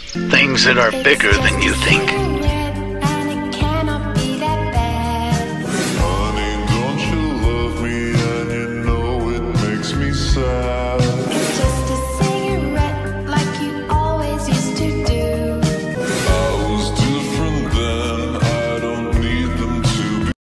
Things that are bigger than you think. Honey, don't you love me and you know it makes me sad?